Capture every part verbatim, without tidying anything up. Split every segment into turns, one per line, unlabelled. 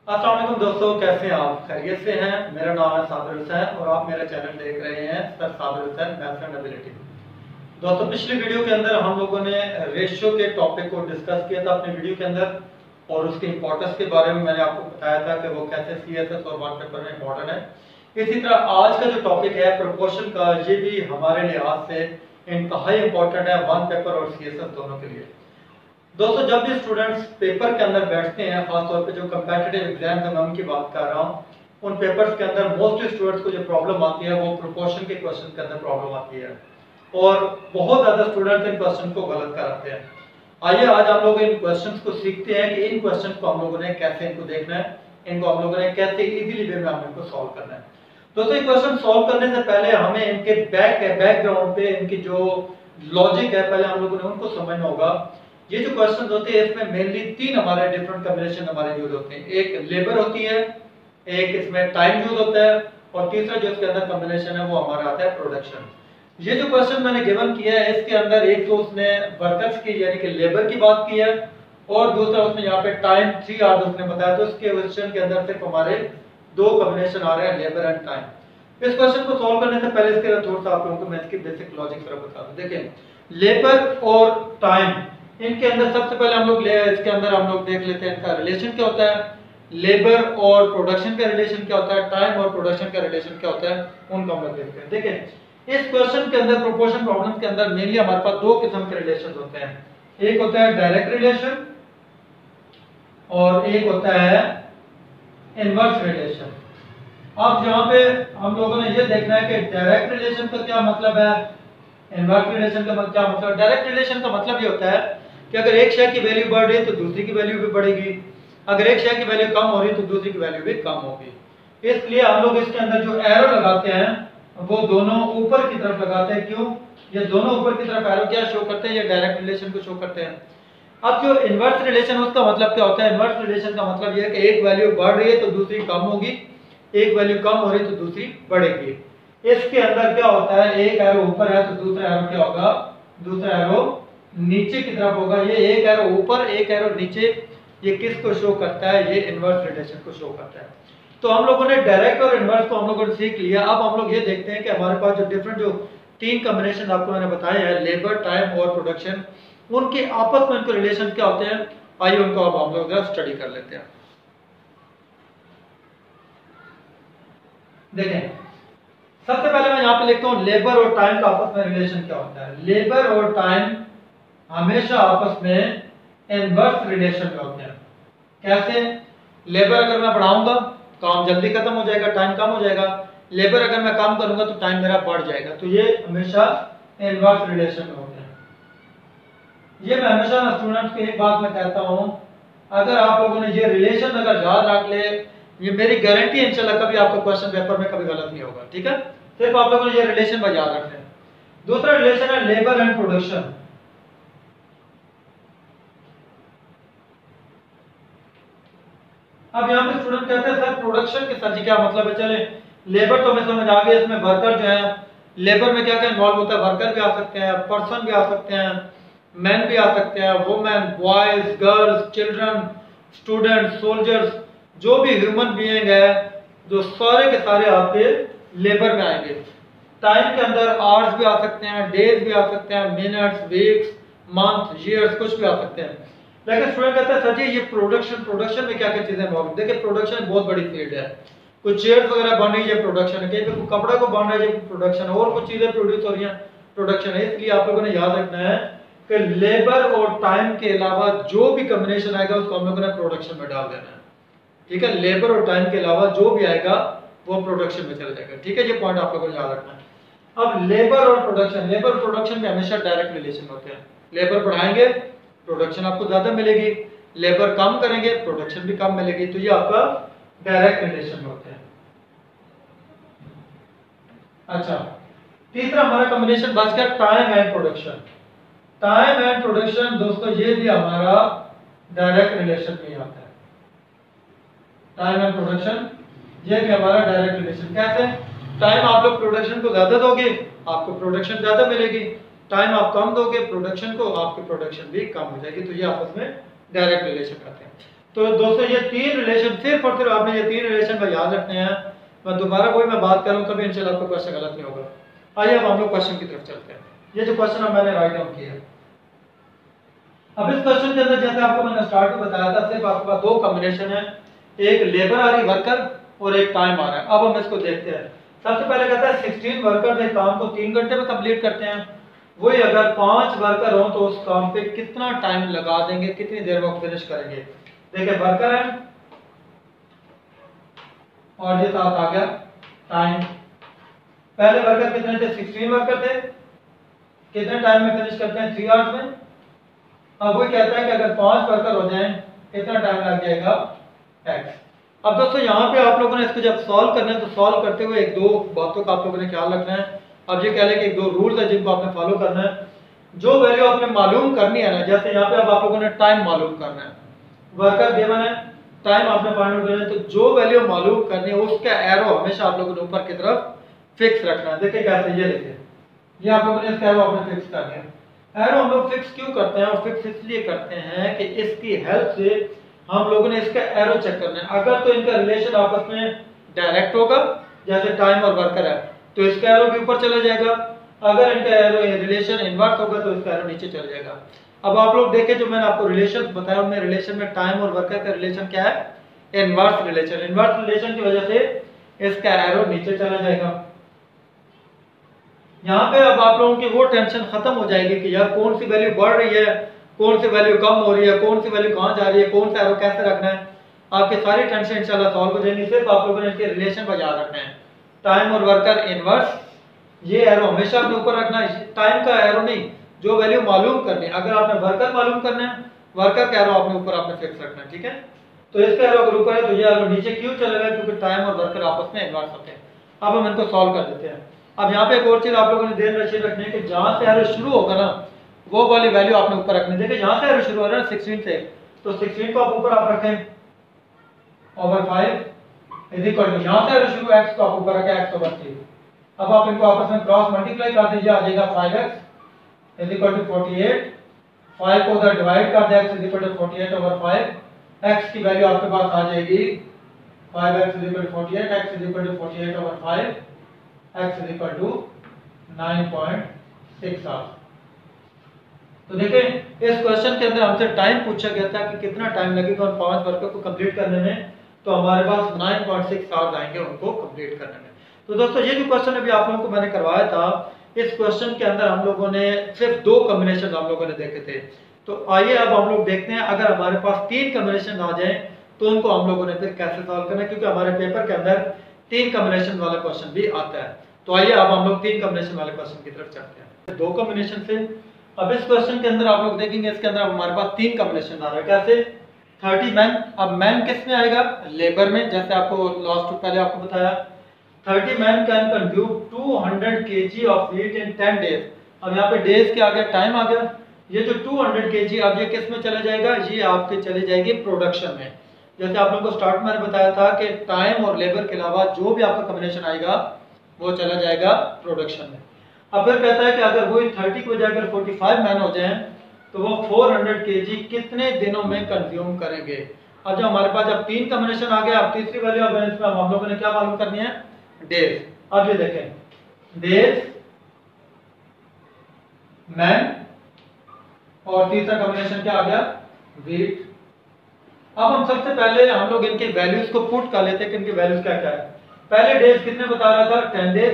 अस्सलाम वालेकुम दोस्तों, कैसे हैं आप? खैरियत से हैं? मेरा नाम है साबिर हुसैन और आप मेरा चैनल देख रहे हैं sir Sabir Hussain maths and ability. दोस्तों, पिछली वीडियो के अंदर हम लोगों ने रेशियो के टॉपिक को डिस्कस किया था अपनी वीडियो के अंदर, और उसके इंपॉर्टेंस के बारे में मैंने आपको बताया था कि वो कैसे सी एस एस और वन पेपर में इंपॉर्टेंट है। इसी तरह आज का जो टॉपिक है प्रोपोर्शन का, ये भी हमारे लिहाज से इंतहाई इंपॉर्टेंट है वन पेपर और सी एस एस दोनों के लिए। दोस्तों, जब भी स्टूडेंट्स पेपर के अंदर बैठते हैं, खासतौर पे जो कंपेटिटिव एग्जाम है मैं उनकी बात कर रहा हूँ, उन पेपर्स के अंदर मोस्टली स्टूडेंट्स को जो प्रॉब्लम आती है वो प्रोपोर्शन के क्वेश्चन के अंदर प्रॉब्लम आती है और बहुत ज्यादा स्टूडेंट्स इन क्वेश्चन को गलत कराते हैं। आइए आज हम लोग इन क्वेश्चंस को सीखते हैं कि इन क्वेश्चन को हम लोगों ने कैसे इनको देखना है, इनको हम लोगों ने कैसे इजीली वे में हम इनको सॉल्व करना है। दोस्तों, ये क्वेश्चन सॉल्व करने से पहले हमें इनके बैक बैकग्राउंड पे इनकी जो लॉजिक है पहले हम लोगों ने उनको समझना होगा। ये जो क्वेश्चन होते हैं इसमें मेनली तीन हमारे डिफरेंट कॉम्बिनेशन हमारे यूज होते हैं। एक लेबर होती है, एक इसमें टाइम यूज होता है, और तीसरा जो इसके अंदर कॉम्बिनेशन है वो हमारा आता है प्रोडक्शन। ये जो क्वेश्चन मैंने गिवन किया है इसके अंदर एक तो उसने वर्कर्स की यानी कि लेबर की बात की है, और दूसरा उसने यहाँ पे टाइम थ्री आवर्स उसने बताया। तो इसके क्वेश्चन के अंदर सिर्फ हमारे दो कॉम्बिनेशन आ रहे हैं, लेबर एंड टाइम। इस क्वेश्चन को सॉल्व करने से पहले इसके थोड़ा सा आप लोगों को मैं इसकी बेसिक लॉजिक जरा बता दूं। देखिए, लेबर और टाइम, इनके अंदर सबसे पहले हम लोग ले इसके अंदर हम लोग देख लेते हैं इनका रिलेशन क्या होता है। लेबर और प्रोडक्शन का रिलेशन क्या होता है, टाइम और प्रोडक्शन का रिलेशन क्या होता है, उनको हम लोग देखते हैं। देखिए, इस क्वेश्चन के अंदर प्रोपोर्शन प्रॉब्लम्स के अंदर मेनली हमारे पास दो किस्म के रिलेशन होते हैं। एक होता है डायरेक्ट रिलेशन और एक होता है इनवर्स रिलेशन। अब यहाँ पे हम लोगों ने ये देखना है कि डायरेक्ट रिलेशन का क्या मतलब है, इनवर्स रिलेशन का क्या मतलब। डायरेक्ट रिलेशन का मतलब ये होता है कि अगर एक शेयर की वैल्यू बढ़ रही है तो दूसरी की वैल्यू भी बढ़ेगी, अगर एक शेयर की वैल्यू कम हो रही है तो दूसरी की वैल्यू भी कम होगी। इसलिए हम लोग इसके अंदर जो एरो लगाते हैं वो दोनों ऊपर की तरफ लगाते हैं। क्यों? ये दोनों ऊपर की तरफ एरो क्या शो करते हैं, ये डायरेक्ट रिलेशन को शो करते हैं। अब जो इनवर्स रिलेशन उसका मतलब क्या होता है, इनवर्स रिलेशन का मतलब ये है कि एक वैल्यू बढ़ रही है तो दूसरी कम होगी, एक वैल्यू कम हो रही है तो दूसरी बढ़ेगी। इसके अंदर क्या होता है, एक एरो ऊपर है तो दूसरा एरो क्या होगा, दूसरा एरो नीचे की तरफ होगा। ये एक एरो ऊपर एक एरो नीचे, ये किसको शो करता है, ये इनवर्स रिलेशन को शो करता है। तो हम लोगों ने डायरेक्ट और इनवर्स को हम लोगों ने सीख लिया। अब हम लोग ये देखते हैं कि हमारे पास जो डिफरेंट जो तीन कॉम्बिनेशन आपको मैंने बताए हैं, लेबर, टाइम और प्रोडक्शन, उनके आपस में उनके रिलेशन क्या होते हैं। आइए उनको अब हम लोग जरा स्टडी कर लेते हैं। देखें, सबसे पहले मैं यहाँ पे लिखता हूँ लेबर और टाइम का आपस में रिलेशन क्या होता है। लेबर और टाइम हमेशा आपस में इनवर्स रिलेशन में होते हैं। कैसे? लेबर अगर मैं बढ़ाऊंगा काम जल्दी खत्म हो जाएगा, टाइम कम हो जाएगा। लेबर अगर मैं कम करूंगा तो टाइम मेरा बढ़ जाएगा। तो ये हमेशा इनवर्स रिलेशन में होते हैं। ये मैं हमेशा ना स्टूडेंट्स को एक बात मैं कहता हूँ, अगर आप लोगों ने ये रिलेशन अगर याद रख ले, ये मेरी गारंटी है इंशाल्लाह कभी आपका क्वेश्चन पेपर में कभी गलत नहीं होगा। ठीक है, सिर्फ आप लोगों ने ये रिलेशन में याद रखना है। दूसरा रिलेशन है लेबर एंड प्रोडक्शन। अब यहाँ पे स्टूडेंट कहते हैं सर प्रोडक्शन के सर जी क्या मतलब है। चले, लेबर तो हमें समझ आ गया, इसमें वर्कर जो है, लेबर में क्या क्या इन्वॉल्व होता है, वर्कर भी आ सकते हैं, पर्सन भी आ सकते हैं, मैन भी आ सकते हैं, women, boys, girls, children, student, soldiers, जो भी ह्यूमन बीइंग है, जो सारे के सारे आपके लेबर में आएंगे। टाइम के अंदर आवर्स भी आ सकते हैं, डेज भी आ सकते हैं, मिनट्स, वीक्स, मंथ, ईयर्स, कुछ भी आ सकते हैं। लेकिन स्टूडेंट कहता है सर जी ये प्रोडक्शन प्रोडक्शन में क्या क्या चीजें इन्वॉल्व। देखिए, प्रोडक्शन बहुत बड़ी फील्ड है। कुछ चेयर्स वगैरह बन रही है, प्रोडक्शन है, कहीं कपड़ा को बन रहा है, प्रोडक्शन है, और कुछ चीजें प्रोड्यूस हो रही हैं, प्रोडक्शन है। इसलिए आप लोगों ने याद रखना है कि लेबर और टाइम के अलावा जो भी कॉम्बिनेशन आएगा उसको हम लोगों ने प्रोडक्शन में डाल देना है। ठीक है, लेबर और टाइम के अलावा जो भी आएगा वो प्रोडक्शन में चला जाएगा। ठीक है, ये पॉइंट आप लोगों ने याद रखना है। अब लेबर और प्रोडक्शन, लेबर प्रोडक्शन में हमेशा डायरेक्ट रिलेशन होते हैं। लेबर बढ़ाएंगे प्रोडक्शन आपको ज्यादा मिलेगी, लेबर कम करेंगे प्रोडक्शन भी कम मिलेगी। तो ये आपका डायरेक्ट रिलेशन में होते हैं। अच्छा, तीसरा हमारा कॉम्बिनेशन बच गया time and production. Time and production दोस्तों ये भी हमारा डायरेक्ट रिलेशन में आता है। टाइम एंड प्रोडक्शन ये भी हमारा डायरेक्ट रिलेशन। कैसे? टाइम आप लोग प्रोडक्शन को ज्यादा दोगे आपको प्रोडक्शन ज्यादा मिलेगी, टाइम आप कम दोगे प्रोडक्शन को आपकी प्रोडक्शन भी कम हो जाएगी। तो ये आपस में डायरेक्ट रिलेशन आते हैं। तो दोस्तों ये तीन रिलेशन सिर्फ और सिर्फ आपने ये तीन रिलेशन का याद रखने हैं। मैं दोबारा वही मैं बात करूँ कभी इंशाल्लाह आपका क्वेश्चन गलत नहीं होगा। आइए अब हम लोग क्वेश्चन की तरफ चलते हैं। ये जो क्वेश्चन अब मैंने राइट डाउन किया, अब इस क्वेश्चन के अंदर जैसे आपको मैंने स्टार्ट में बताया था, सिर्फ आपके पास दो कॉम्बिनेशन है, एक लेबर आ रही वर्कर और एक टाइम आ रहा है। अब हम इसको देखते हैं। सबसे पहले कहता है सिक्सटीन वर्कर एक काम को तीन घंटे में कंप्लीट करते हैं। वही अगर पांच वर्कर हो तो उस काम पे कितना टाइम लगा देंगे, कितनी देर में फिनिश करेंगे। देखिए वर्कर है और ये साथ आ गया टाइम। पहले वर्कर कितने थे, सिक्सटीन वर्कर थे, कितने टाइम में फिनिश करते हैं, थ्री आवर्स में। अब वो कहता है कि अगर पांच वर्कर हो जाएं कितना टाइम लग जाएगा, एक्स। अब दोस्तों यहाँ पे आप लोगों ने इसको जब सॉल्व करना है तो सॉल्व करते हुए एक दो बातों का आप लोगों ने ख्याल रखना है। अब ये कह लें कि एक दो रूल्स है जिनको आपने फॉलो करना है। जो वैल्यू आपने मालूम करनी है ना, जैसे यहाँ पे अब आप लोगों ने टाइम मालूम करना है, वर्कर गिवन है, टाइम आपने फाइंड आउट करना है, तो जो वैल्यू मालूम करनी है उसका एरो हमेशा आप लोगों ने ऊपर की तरफ फिक्स रखना है। देखिए कैसे, ये देखिए ये आप लोगों ने इसका एरो आपने फिक्स करना है। एरो हम लोग फिक्स क्यों करते हैं, और फिक्स इसलिए करते हैं कि इसकी हेल्प से हम लोगों ने इसका एरो चेक करना है। अगर तो इनका रिलेशन आपस में डायरेक्ट होगा, जैसे टाइम और वर्कर है, तो इसका एरो भी ऊपर चला जाएगा। अगर इनका एरो रिलेशन इनवर्स होगा तो इसका एरो नीचे चला जाएगा। अब आप लोग देखें, जो मैंने आपको रिलेशन बताया उनमें रिलेशन में टाइम और वर्कर का रिलेशन क्या है, इनवर्स रिलेशन। इनवर्स रिलेशन की वजह से इसका एरो नीचे चला जाएगा। यहाँ पे अब आप लोगों की वो टेंशन खत्म हो जाएगी कि यार कौन सी वैल्यू बढ़ रही है, कौन सी वैल्यू कम हो रही है, कौन सी वैल्यू कहाँ जा रही है, कौन सा एरो कैसे रखना है। आपकी सारी टेंशन इंशाल्लाह सॉल्व हो जाएंगी। सिर्फ आप लोगों ने इसके रिलेशन पर याद रखना है, टाइम और वर्कर इनवर्स, ये एरो हमेशा अपने ऊपर रखना है। टाइम का एरो नहीं, जो वैल्यू मालूम करनी है। अगर आपने वर्कर मालूम करना है, वर्कर का एरो अपने ऊपर आपने फिक्स रखना है, ठीक है। तो इसका एरो अगर ऊपर है तो ये एरो नीचे क्यों चलेगा, क्योंकि टाइम और वर्कर आपस में इनवर्स होते हैं। अब हम इनको सॉल्व कर देते हैं। अब यहाँ पे एक और चीज आप लोगों ने ध्यान रखनी है कि जहां से एरो शुरू होगा ना, वो वाली वैल्यू आपने ऊपर रखनी है। देखिए यहाँ से एरो शुरू हो रहा है सिक्सटीन से, तो सिक्सटीन को आप ऊपर आप रखें over five is equal to, यहाँ से एरो शुरू एक्स को आप ऊपर रखें एक्स ओवर थ्री। अब आप इनको आपस में क्रॉस मल्टीप्लाई कर दीजिए, आ जाएगा five x is equal to forty eight. Five को उधर डिवाइड कर दिया, x is equal to forty eight over five. X की वैल्यू आपके पास आ जाएगी five x is equal to forty eight, x is equal to forty eight over five, x is equal to nine point six hour. तो देखें इस question के अंदर हमसे टाइम पूछा गया था कि कितना टाइम लगेगा उन पांच वर्कर को कंप्लीट करने में, तो हमारे पास नाइन पॉइंट सिक्स आवर आएंगे उनको कंप्लीट करने में। तो दोस्तों ये जो क्वेश्चन अभी आप लोगों को मैंने करवाया था, इस क्वेश्चन के अंदर हम लोगों ने सिर्फ दो कॉम्बिनेशन हम लोगों ने देखे थे। तो आइए अब हम लोग देखते हैं अगर हमारे पास तीन कॉम्बिनेशन आ जाए तो उनको हम लोगों ने फिर कैसे सॉल्व करना है, क्योंकि हमारे पेपर के अंदर तीन कॉम्बिनेशन वाला क्वेश्चन भी आता है। तो आइए अब हम लोग तीन कॉम्बिनेशन वाले क्वेश्चन की तरफ चलते हैं। दो कॉम्बिनेशन से अब इस क्वेश्चन के अंदर आप लोग देखेंगे, इसके अंदर हमारे पास तीन कॉम्बिनेशन आ रहा है। कैसे, थर्टी मैन। अब मैन किस में आएगा, लेबर में, जैसे आपको लास्ट पहले आपको बताया thirty man can consume two hundred KG of wheat in ten days. अब यहाँ पे डेज के आ गया, टाइम आ गया। ये जो टू हंड्रेड केजी अब ये किस में चला जाएगा, ये आपके चले जाएगी प्रोडक्शन में। जैसे आप लोगों को स्टार्ट में बताया था कि टाइम और लेबर के अलावा जो भी आपका कॉम्बिनेशन आएगा वो चला जाएगा प्रोडक्शन में। अब फिर कहता है कि अगर वही थर्टी को जाकर फोर्टी फाइव मैन हो जाएं तो वो फोर हंड्रेड केजी कितने दिनों में कंज्यूम करेंगे। अब जब हमारे पास जब तीन कॉम्बिनेशन आ गया, अब तीसरी वैल्यू अब इसमें हम लोगों ने क्या मालूम करनी है, डेज। अब ये देखें डेज, मैन और तीसरा कॉम्बिनेशन क्या आ गया, वीट। अब हम सबसे पहले हम लोग इनके वैल्यूज को पुट कर लेते हैं कि इनकी वैल्यूज क्या क्या है। पहले डेज कितने बता रहा था, टेन डेज।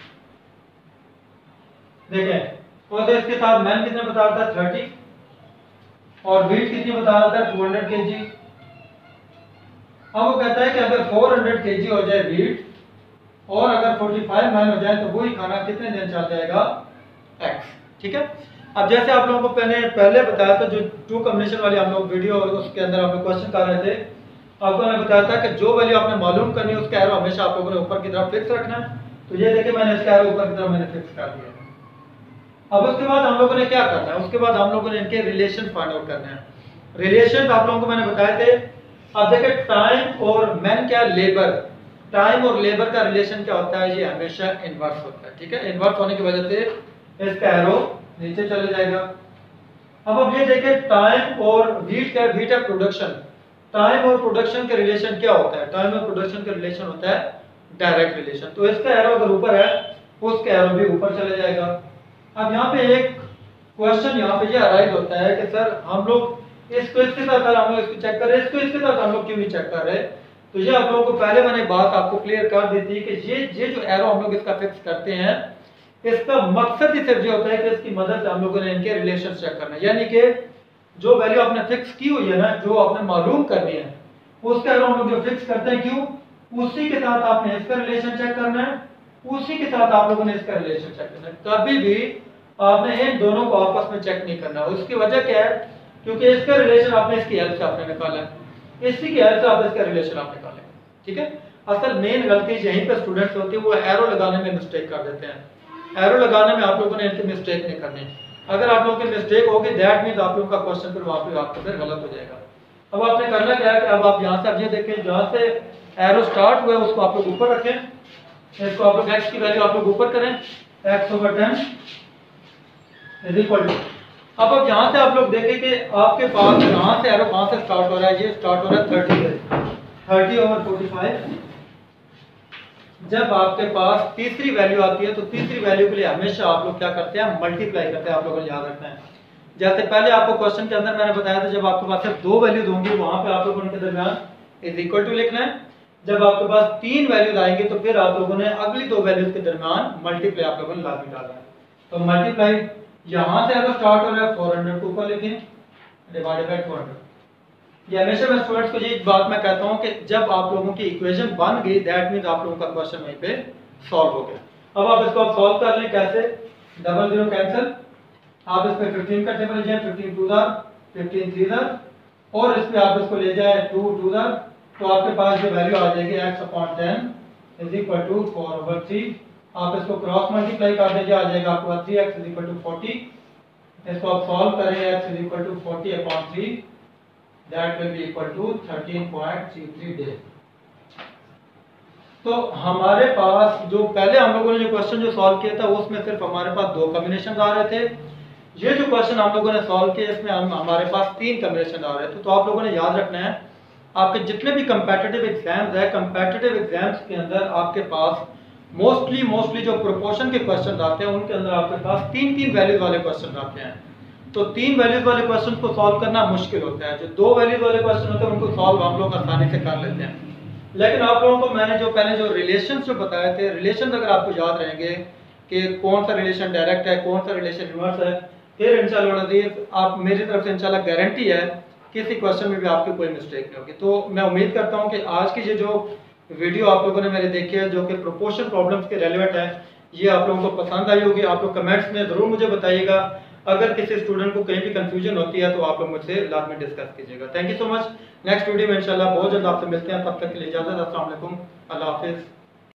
देखें और इसके साथ मैन कितने बता रहा था, थर्टी, और वीट कितनी बता रहा था, टू हंड्रेड केजी। अब वो कहता है कि अगर फोर हंड्रेड केजी हो जाए वीट और अगर फोर्टी फाइव मैन हो जाए तो वही खाना कितने दिन चल जाएगा, एक्स। ठीक है। अब जैसे आप लोगों को पहले पहले बताया था, जो टू कॉम्बिनेशन वाली हम लोग वीडियो उसके अंदर हम लोग क्वेश्चन कर रहे थे, आपको मैंने बताया था कि जो वैल्यू आपने मालूम करनी है उसका एरो हमेशा आप लोगों ने ऊपर की तरफ फिक्स रखना है। तो ये देखिए मैंने इसका एरो ऊपर की तरफ मैंने फिक्स कर दिया है। अब उसके बाद हम लोगों ने क्या करना है, उसके बाद हम लोगों ने इनके रिलेशन फाइंड आउट करना है। रिलेशन आप लोगों को मैंने बताए थे। अब देखिए टाइम और मैन क्या, लेबर। टाइम और लेबर का रिलेशन क्या होता है, ये हमेशा इनवर्स होता है। ठीक है, इनवर्स होने की वजह से इसका एरो नीचे चले जाएगा। अब अब ये देखें टाइम और वीट का, वीट है प्रोडक्शन। टाइम और प्रोडक्शन के रिलेशन क्या होता है? टाइम और प्रोडक्शन का रिलेशन होता है डायरेक्ट रिलेशन। तो इसका एरो अगर ऊपर है उसका एरो भी ऊपर चला जाएगा। अब यहाँ पे एक क्वेश्चन यहाँ पे ये अराइज होता है कि सर हम लोग इसको इसके साथ हम लोग इसको चेक कर रहे हैं, इसको इसके साथ हम लोग क्यों नहीं चेक कर रहे? तो ये आप लोगों को पहले मैंने बात आपको क्लियर कर दी थी कि ये ये जो एरो हम लोग इसका फिक्स करते हैं, इसका मकसद ही सिर्फ ये होता है कि इसकी मदद से हम लोगों ने इनके रिलेशन चेक करना है। यानी कि जो वैल्यू आपने फिक्स की हुई है ना, जो आपने मालूम करनी है, उसका एरो हम लोग जो फिक्स करते हैं, क्यों? उसी के साथ आपने इसका रिलेशन चेक करना है, उसी के साथ आप लोगों ने इसका रिलेशन चेक करना है। कभी भी आपने इन दोनों को आपस में चेक नहीं करना। उसकी वजह क्या है? क्योंकि इसका रिलेशन आपने इसकी हेल्प से आपने निकाला है, इसी की हेल्प से आप इसका रिलेशन आप निकालेंगे। ठीक है, असल मेन गलती यहीं पे स्टूडेंट्स होती है, वो एरो लगाने में मिस्टेक कर देते हैं। एरो लगाने में आप लोगों ने इनकी मिस्टेक नहीं करनी। अगर आप लोगों की मिस्टेक होगी, दैट मींस आप लोगों का क्वेश्चन फिर वापस आपको फिर गलत हो जाएगा। अब आपने करना क्या है कि अब आप यहाँ से अब ये देखें, जहाँ से एरो स्टार्ट हुआ है उसको आप लोग ऊपर रखें, इसको आप लोग x की वैल्यू आप लोग ऊपर करें, x over ten is equal to. अब अब यहाँ से आप लोग देखें कि आपके पास यहाँ से एरो कहाँ से स्टार्ट हो रहा है? ये स्टार्ट हो रहा है थर्टी से, थर्टी ओवर फोर्टी फाइव। जब आपके पास तीसरी वैल्यू आती है तो तीसरी वैल्यू के लिए हमेशा आप लोग क्या करते हैं? मल्टीप्लाई करते हैं। आप लोगों को याद रखना है, जैसे पहले आपको क्वेश्चन के अंदर मैंने बताया था, जब आपके पास सिर्फ दो वैल्यूज होंगी वहां पे आप लोगों के दरमियान इज इक्वल टू लिखना है। जब आपके पास तीन वैल्यूज आएंगी तो फिर आप लोगों ने अगली दो वैल्यूज के दरमियान मल्टीप्लाई आप लोगों ने लाजमी डालना है। तो मल्टीप्लाई यहाँ से अगर स्टार्ट हो रहा है फोर हंड्रेड को ऊपर लिखें, डिवाइडेड बाय फोर हंड्रेड। ये हमेशा मैं स्टूडेंट्स को ये बात मैं कहता हूँ कि जब आप लोगों की इक्वेशन बन गई, दैट मींस आप लोगों का क्वेश्चन वहीं पे सॉल्व हो गया। अब आप इसको आप सॉल्व कर लें कैसे? डबल जीरो कैंसिल, आप इस पे फिफ्टीन का टेबल ले जाए, फिफ्टीन टू दर, फिफ्टीन थ्री दर, और इस पे आप इसको ले जाए टू टू दर, तो आपके पास जो वैल्यू आ जाएगी x upon ten is equal to four over three. आप इसको क्रॉस मल्टीप्लाई कर दीजिए, आ जाएगा आपके पास three x is equal to forty. इसको आप सॉल्व करें, x इज इक्वल टू फोर्टी upon three, that will be equal to thirteen point three three days. तो हमारे पास जो पहले हम लोगों ने जो क्वेश्चन जो सॉल्व किया था उसमें सिर्फ हमारे पास दो कॉम्बिनेशन आ रहे थे। ये जो क्वेश्चन हम लोगों ने सॉल्व किया इसमें हम हमारे पास तीन कॉम्बिनेशन आ रहे थे। तो आप लोगों ने याद रखना है, आपके जितने भी कंपेटिटिव एग्जाम्स है, कंपेटिटिव एग्जाम्स के अंदर आपके पास मोस्टली मोस्टली जो प्रोपोर्शन के क्वेश्चन आते हैं उनके अंदर आपके पास तीन तीन वैल्यूज वाले क्वेश्चन आते हैं। तो तीन वैल्यूज वाले क्वेश्चन को सॉल्व करना मुश्किल होता है। जो दो वैल्यूज वाले क्वेश्चन होते हैं उनको सॉल्व हम लोग आसानी से कर लेते हैं। लेकिन आप लोगों को मैंने जो पहले जो रिलेशन जो बताए थे, रिलेशन अगर आपको याद रहेंगे कि कौन सा रिलेशन डायरेक्ट है, कौन सा रिलेशन इनवर्स है, फिर इंशाल्लाह आप मेरी तरफ से इंशाल्लाह गारंटी है किसी क्वेश्चन में भी आपकी कोई मिस्टेक नहीं होगी। तो मैं उम्मीद करता हूँ कि आज की ये जो वीडियो आप लोगों ने मेरे देखी है जो कि प्रोपोर्शन प्रॉब्लम्स के रेलेवेंट है, ये आप लोगों को पसंद आई होगी। आप लोग कमेंट्स में ज़रूर मुझे बताइएगा। अगर किसी स्टूडेंट को कहीं भी कंफ्यूजन होती है तो आप लोग मुझसे लाजमी डिस्कस कीजिएगा। Thank you so much. Next video में इंशाल्लाह बहुत जल्द आपसे मिलते हैं। तब तक के लिए इजाज़त। अस्सलाम वालेकुम, अल्लाह हाफिज़।